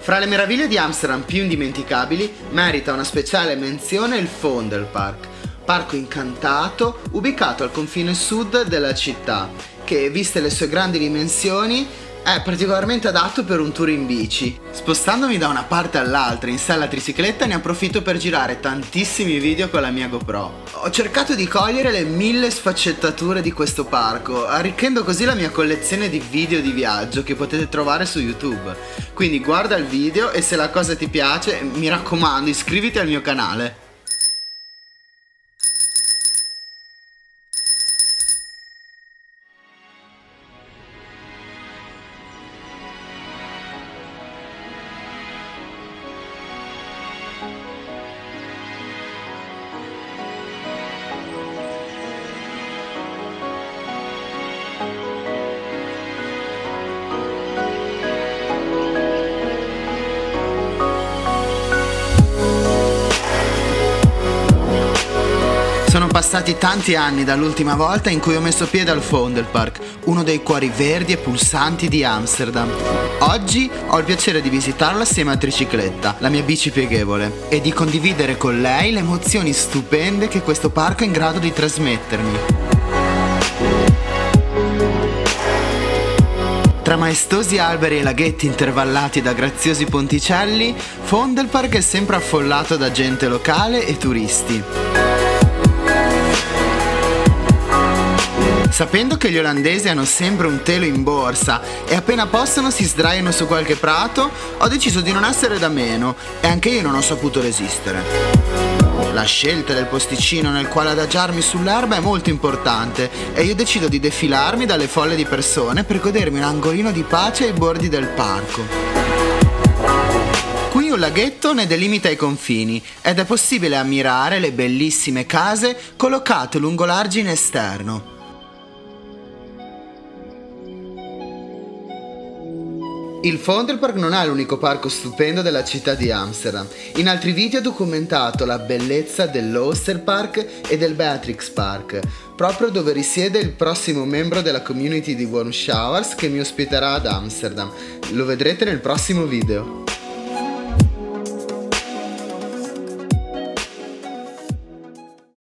Fra le meraviglie di Amsterdam più indimenticabili merita una speciale menzione il Vondelpark, parco incantato ubicato al confine sud della città, che, viste le sue grandi dimensioni, è particolarmente adatto per un tour in bici. Spostandomi da una parte all'altra in sella tricicletta, ne approfitto per girare tantissimi video con la mia GoPro. Ho cercato di cogliere le 1000 sfaccettature di questo parco, arricchendo così la mia collezione di video di viaggio che potete trovare su YouTube. Quindi guarda il video e se la cosa ti piace, mi raccomando, iscriviti al mio canale. Sono passati tanti anni dall'ultima volta in cui ho messo piede al Vondelpark, uno dei cuori verdi e pulsanti di Amsterdam. Oggi ho il piacere di visitarlo assieme a Tricicletta, la mia bici pieghevole, e di condividere con lei le emozioni stupende che questo parco è in grado di trasmettermi. Tra maestosi alberi e laghetti intervallati da graziosi ponticelli, Vondelpark è sempre affollato da gente locale e turisti. Sapendo che gli olandesi hanno sempre un telo in borsa e appena possono si sdraiano su qualche prato, ho deciso di non essere da meno e anche io non ho saputo resistere. La scelta del posticino nel quale adagiarmi sull'erba è molto importante e io decido di defilarmi dalle folle di persone per godermi un angolino di pace ai bordi del parco. Qui un laghetto ne delimita i confini ed è possibile ammirare le bellissime case collocate lungo l'argine esterno. Il Vondelpark non è l'unico parco stupendo della città di Amsterdam. In altri video ho documentato la bellezza dell'Oosterpark e del Beatrixpark, proprio dove risiede il prossimo membro della community di Warm Showers che mi ospiterà ad Amsterdam. Lo vedrete nel prossimo video.